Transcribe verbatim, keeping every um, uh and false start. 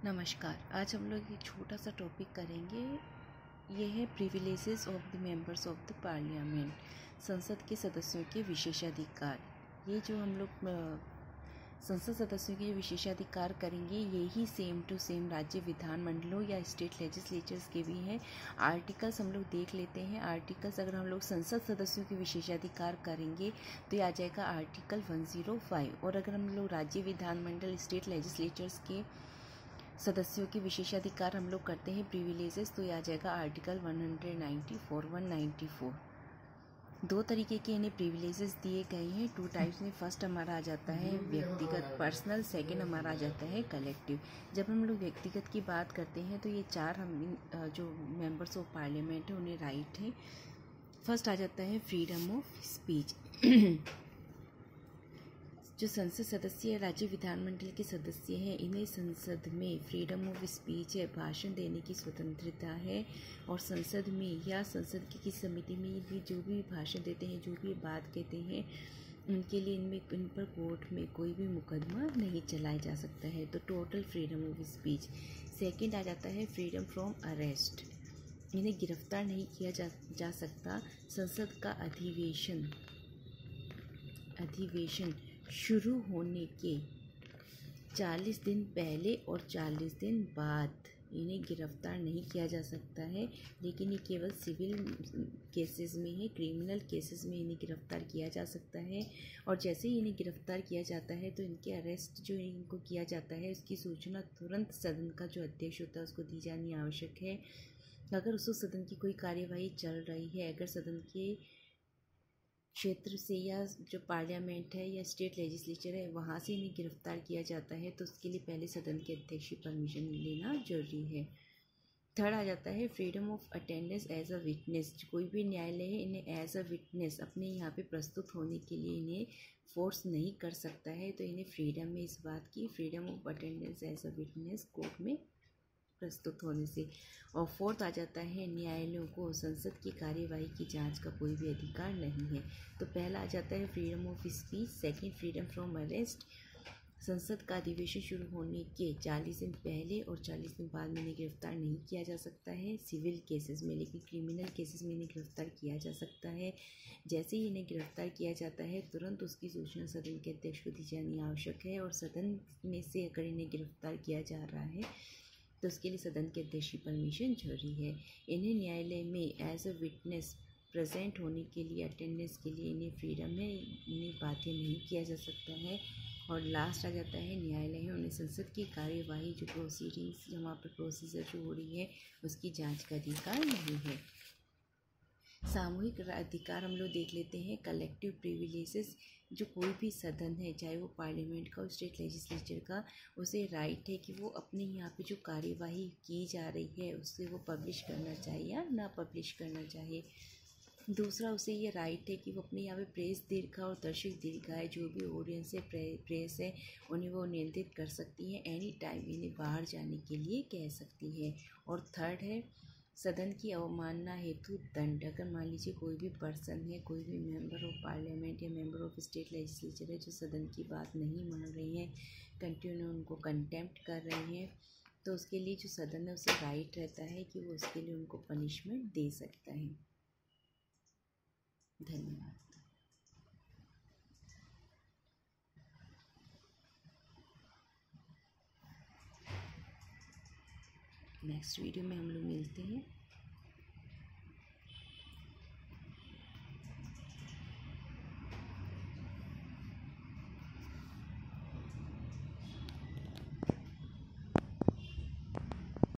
नमस्कार। आज हम लोग एक छोटा सा टॉपिक करेंगे। ये है privileges of the members of the parliament, संसद के सदस्यों के विशेषाधिकार। ये जो हम लोग संसद सदस्यों के विशेषाधिकार करेंगे, यही सेम टू सेम राज्य विधानमंडलों या स्टेट लेजिस्लेचर्स के भी हैं। आर्टिकल्स हम लोग देख लेते हैं। आर्टिकल्स अगर हम लोग संसद सदस्यों के विशेषाधिकार करेंगे तो ये आ जाएगा आर्टिकल वन ज़ीरो फाइव, और अगर हम लोग राज्य विधानमंडल स्टेट लेजिस्लेचर्स के सदस्यों के विशेषाधिकार हम लोग करते हैं प्रिविलेजेस, तो ये आ जाएगा article one ninety four one ninety four. दो तरीके के इन्हें प्रिविलेजेस दिए गए हैं, टू टाइप्स में। फर्स्ट हमारा आ जाता है व्यक्तिगत पर्सनल, सेकंड हमारा आ जाता है कलेक्टिव। जब हम लोग व्यक्तिगत की बात करते हैं तो ये चार हम जो मेंबर्स ऑफ पार्लियामेंट है उन्हें राइट है। फर्स्ट आ जाता है फ्रीडम ऑफ स्पीच। जो संसद सदस्य या राज्य विधानमंडल के सदस्य हैं, इन्हें संसद में फ्रीडम ऑफ स्पीच है, भाषण देने की स्वतंत्रता है। और संसद में या संसद की किसी समिति में भी जो भी भाषण देते हैं, जो भी बात कहते हैं, उनके लिए इनमें इन पर कोर्ट में कोई भी मुकदमा नहीं चलाया जा सकता है। तो total freedom of speech. Second आ जाता है फ्रीडम फ्रॉम अरेस्ट। इन्हें गिरफ्तार नहीं किया जा, जा सकता। संसद का अधिवेशन अधिवेशन शुरू होने के चालीस दिन पहले और चालीस दिन बाद इन्हें गिरफ्तार नहीं किया जा सकता है। लेकिन ये केवल सिविल केसेस में है, क्रिमिनल केसेस में इन्हें गिरफ्तार किया जा सकता है। और जैसे ही इन्हें गिरफ्तार किया जाता है तो इनके अरेस्ट जो इनको किया जाता है, उसकी सूचना तुरंत सदन का जो अध्यक्ष होता है उसको दी जानी आवश्यक है। अगर उस सदन की कोई कार्यवाही चल रही है, अगर सदन के क्षेत्र से या जो पार्लियामेंट है या स्टेट लेजिस्लेचर है वहाँ से इन्हें गिरफ्तार किया जाता है, तो उसके लिए पहले सदन के अध्यक्ष की परमिशन लेना जरूरी है। थर्ड आ जाता है freedom of attendance as a witness. कोई भी न्यायालय है इन्हें एज अ विटनेस अपने यहाँ पे प्रस्तुत होने के लिए इन्हें फोर्स नहीं कर सकता है। तो इन्हें फ्रीडम है इस बात की, freedom of attendance as a witness court में प्रस्तुत होने से। और फोर्थ आ जाता है न्यायालयों को संसद की कार्यवाही की जांच का कोई भी अधिकार नहीं है। तो पहला आ जाता है freedom of speech. Second freedom from arrest. संसद का अधिवेशन शुरू होने के चालीस दिन पहले और चालीस दिन बाद में इन्हें गिरफ्तार नहीं किया जा सकता है सिविल केसेस में, लेकिन क्रिमिनल केसेस में इन्हें गिरफ्तार किया जा सकता है। जैसे ही इन्हें गिरफ्तार किया जाता है तुरंत उसकी सूचना सदन के अध्यक्ष को दी जानी आवश्यक है। और सदन में से अगर इन्हें गिरफ्तार किया जा रहा है तो उसके लिए सदन के अध्यक्ष की परमिशन जरूरी है। इन्हें न्यायालय में एज अ विटनेस प्रेजेंट होने के लिए, अटेंडेंस के लिए इन्हें फ्रीडम है, इन्हें बातें नहीं किया जा सकता है। और लास्ट आ जाता है न्यायालय है उन्हें संसद की कार्यवाही जो प्रोसीडिंग्स वहाँ पर प्रोसीजर जो हो रही है उसकी जांच का अधिकार नहीं है। सामूहिक अधिकार हम लोग देख लेते हैं। कलेक्टिव प्रिविलेजेस, जो कोई भी सदन है चाहे वो पार्लियामेंट का और स्टेट लेजिस्लेचर का, उसे राइट है कि वो अपने यहाँ पे जो कार्यवाही की जा रही है उससे वो पब्लिश करना चाहिए या ना पब्लिश करना चाहिए। दूसरा, उसे ये राइट है कि वो अपने यहाँ पे प्रेस दीर्घा और दर्शक दीर्घाएँ जो भी ऑडियंस है, प्रे, प्रेस है, उन्हें वो नियंत्रित कर सकती है। एनी टाइम इन्हें बाहर जाने के लिए कह सकती है। और थर्ड है सदन की अवमानना हेतु दंड। अगर मान लीजिए कोई भी पर्सन है, कोई भी मेंबर ऑफ पार्लियामेंट या मेंबर ऑफ स्टेट लेजिस्लेचर है जो सदन की बात नहीं मान रही हैं, कंटिन्यू उनको कंटेम्प्ट कर रहे हैं, तो उसके लिए जो सदन है उसे राइट रहता है कि वो उसके लिए उनको पनिशमेंट दे सकता है। धन्यवाद। नेक्स्ट वीडियो में हम लोग मिलते हैं।